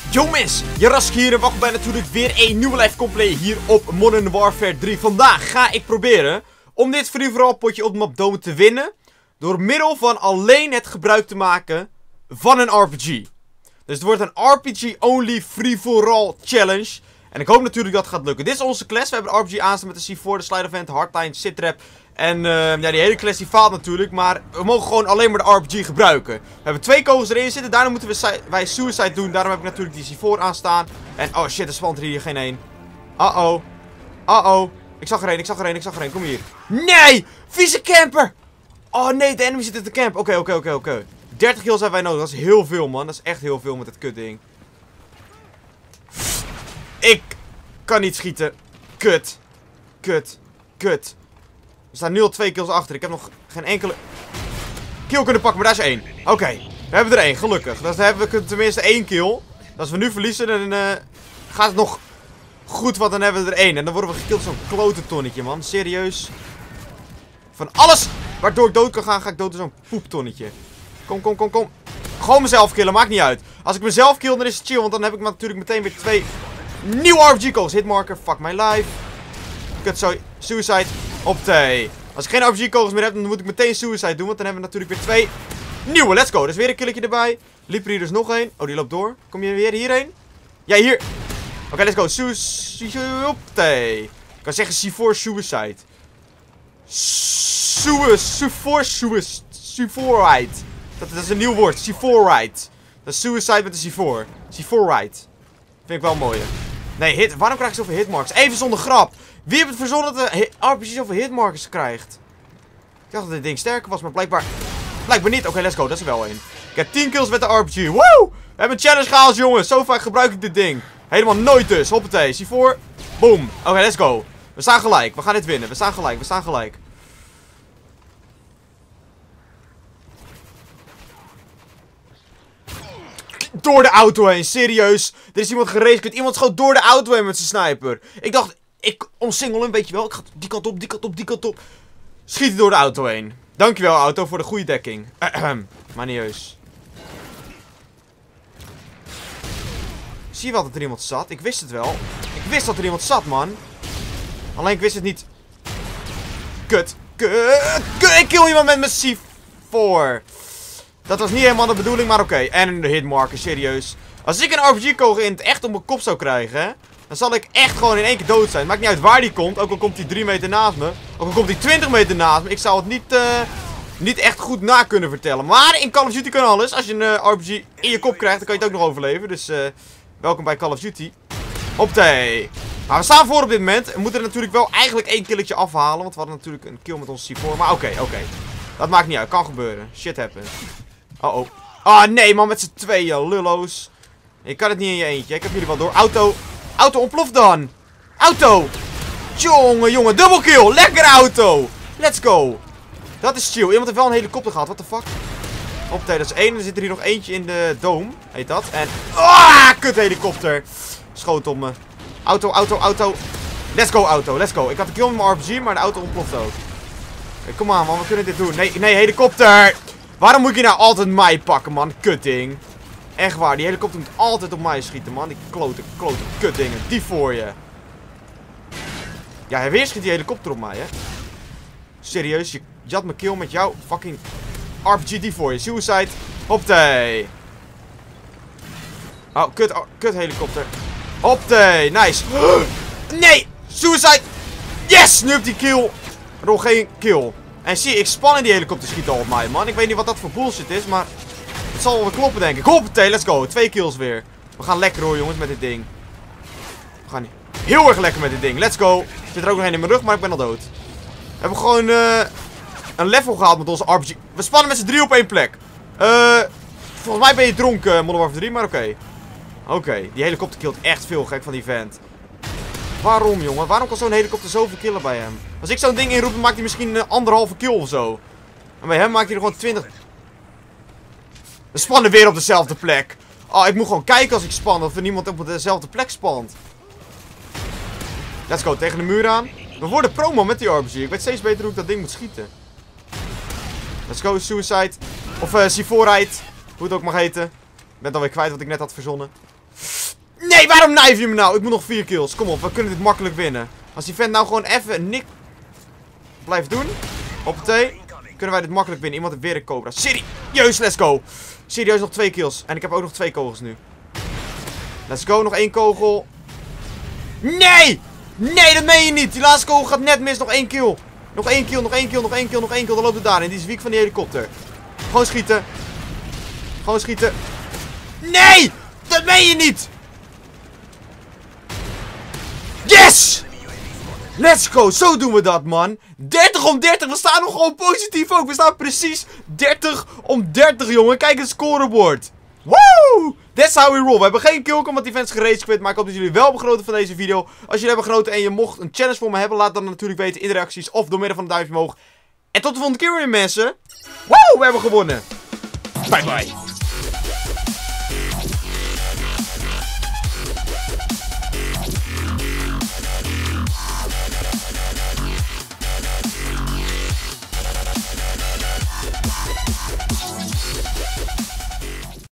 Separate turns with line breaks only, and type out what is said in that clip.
Yo mensen, Jarask hier en welkom bij natuurlijk weer een nieuwe live gameplay hier op Modern Warfare 3. Vandaag ga ik proberen om dit free-for-all potje op de map Dome te winnen. Door middel van alleen het gebruik te maken van een RPG. Dus het wordt een RPG-only free-for-all challenge. En ik hoop natuurlijk dat het gaat lukken. Dit is onze class. We hebben de RPG aanstaan met de C4, de Slide Event, Hardline, Sitrap. En ja, die hele class die faalt natuurlijk. Maar we mogen gewoon alleen maar de RPG gebruiken. We hebben 2 kogels erin zitten. Daarom moeten wij suicide doen. Daarom heb ik natuurlijk die C4 aanstaan. En oh shit, er spant er hier geen één. Uh-oh. Uh-oh. Ik zag er één. Kom hier. Nee! Vieze camper! Oh nee, de enemy zit in de camp. Oké. 30 kills hebben wij nodig. Dat is heel veel, man. Dat is echt heel veel met het kutding. Ik kan niet schieten. Kut. Er staan nu al 2 kills achter. Ik heb nog geen enkele kill kunnen pakken, maar daar is 1. Oké, we hebben er 1, gelukkig. Dan hebben we tenminste 1 kill. Als we nu verliezen, dan gaat het nog goed, want dan hebben we er 1. En dan worden we gekild zo'n klote tonnetje, man. Serieus. Van alles waardoor ik dood kan gaan, ga ik dood in zo'n poeptonnetje. Kom. Gewoon mezelf killen, maakt niet uit. Als ik mezelf kill, dan is het chill, want dan heb ik natuurlijk meteen weer 2 nieuwe RPG-kogels. Hitmarker, fuck my life. Kut, suicide. Optee. Als ik geen RPG-kogels meer heb, dan moet ik meteen suicide doen. Want dan hebben we natuurlijk weer 2 nieuwe. Let's go. Dus weer een killetje erbij. Liep er hier dus nog één. Oh, die loopt door. Kom je weer hierheen? Ja, hier. Oké, let's go. Optee. Ik kan zeggen C4 suicide. C4-ride. Dat is een nieuw woord. C4-ride. Dat is suicide met de C4. C4-ride. Vind ik wel mooi. Nee, waarom krijg ik zoveel hitmarks? Even zonder grap. Wie heeft het verzonnen dat de RPG zoveel hitmarkers krijgt? Ik dacht dat dit ding sterker was, maar blijkbaar niet. Oké, let's go. Dat is er wel één. Ik heb 10 kills met de RPG. Woe! We hebben een challenge gehaald, jongens. Zo vaak gebruik ik dit ding. Helemaal nooit dus. Hoppatee. C4. Boom. Oké, let's go. We staan gelijk. We gaan dit winnen. We staan gelijk. Door de auto heen. Serieus. Er is iemand geraced. Iemand schoot door de auto heen met zijn sniper. Ik dacht... Ik omsingel hem, weet je wel. Ik ga die kant op. Schiet door de auto heen. Dankjewel, auto, voor de goede dekking. Maar niet heus. Zie je wel dat er iemand zat? Ik wist het wel. Ik wist dat er iemand zat, man. Alleen ik wist het niet. Kut. Ik kill iemand met mijn C4. Dat was niet helemaal de bedoeling, maar oké. En een hitmarker, serieus. Als ik een RPG-kogel in het echt op mijn kop zou krijgen... Dan zal ik echt gewoon in één keer dood zijn. Maakt niet uit waar die komt. Ook al komt hij 3 meter naast me. Ook al komt hij 20 meter naast me. Ik zou het niet echt goed na kunnen vertellen. Maar in Call of Duty kan alles. Als je een RPG in je kop krijgt, dan kan je het ook nog overleven. Dus welkom bij Call of Duty. Optee. Maar we staan voor op dit moment. We moeten er natuurlijk wel eigenlijk 1 killetje afhalen. Want we hadden natuurlijk een kill met onze C4. Maar oké. Dat maakt niet uit. Kan gebeuren. Shit happens. Oh. Ah nee man, met z'n tweeën. Lullo's. Ik kan het niet in je eentje. Ik heb jullie wel door. Auto ontploft dan. Auto. Jongen. Double kill. Lekker auto. Let's go. Dat is chill. Iemand heeft wel een helikopter gehad. What the fuck? Optee, dat is 1. Er zit er hier nog eentje in de dome. Heet dat. En... kut helikopter. Schoot op me. Auto. Let's go, auto. Let's go. Ik had een kill met mijn RPG, maar de auto ontploft ook. Okay, kom aan, man. We kunnen dit doen. Nee, helikopter. Waarom moet je nou altijd mij pakken, man? Kutding. Echt waar, die helikopter moet altijd op mij schieten, man. Die klote kutdingen. Die voor je. Ja, weer schiet die helikopter op mij, hè. Serieus, je had mijn kill met jouw fucking RPG. Die voor je. Suicide. Hoppatee. Oh, kut helikopter. Hoppatee. Nice. Nee. Suicide. Yes. Nu heb die kill. Nog geen kill. En zie je, ik span in die helikopter schieten al op mij, man. Ik weet niet wat dat voor bullshit is, maar... Het zal wel kloppen, denk ik. Hoppatee, let's go. 2 kills weer. We gaan lekker hoor, jongens, met dit ding. We gaan heel erg lekker met dit ding. Let's go. Er zit er ook nog één in mijn rug, maar ik ben al dood. We hebben gewoon een level gehaald met onze RPG. We spannen met z'n 3 op 1 plek. Volgens mij ben je dronken, Modern Warfare 3, maar oké. Oké, die helikopter killt echt veel, gek van die vent. Waarom, jongen? Waarom kan zo'n helikopter zoveel killen bij hem? Als ik zo'n ding inroep, dan maakt hij misschien 1,5 kill of zo. En bij hem maakt hij er gewoon 20... We spannen weer op dezelfde plek. Oh, ik moet gewoon kijken als ik span of er niemand op dezelfde plek spant. Let's go, tegen de muur aan. We worden promo met die RPG. Ik weet steeds beter hoe ik dat ding moet schieten. Let's go, suicide. Of C4-ride. Hoe het ook mag heten. Ik ben het alweer kwijt wat ik net had verzonnen. Nee, waarom knife je me nou? Ik moet nog 4 kills. Kom op, we kunnen dit makkelijk winnen. Als die vent nou gewoon even niks blijft doen. Hoppatee. Kunnen wij dit makkelijk winnen. Iemand heeft weer een cobra. Serieus, let's go. Serieus, nog 2 kills. En ik heb ook nog 2 kogels nu. Let's go, nog 1 kogel. Nee! Nee, dat meen je niet. Die laatste kogel gaat net mis. Nog 1 kill. Nog 1 kill, nog 1 kill, nog 1 kill, nog 1 kill. Dan loopt het daarin. Die is weak van die helikopter. Gewoon schieten. Gewoon schieten. Nee! Dat meen je niet! Yes! Let's go, zo doen we dat, man. 30 om 30, we staan nog gewoon positief ook. We staan precies 30 om 30, jongen. Kijk het scorebord. Woo! That's how we roll. We hebben geen killcam, want die fans gerage quit. Maar ik hoop dat jullie wel hebben genoten van deze video. Als jullie hebben genoten en je mocht een challenge voor me hebben, laat dat natuurlijk weten in de reacties of door middel van een duimpje omhoog. En tot de volgende keer weer, mensen. Woo! We hebben gewonnen. Bye bye.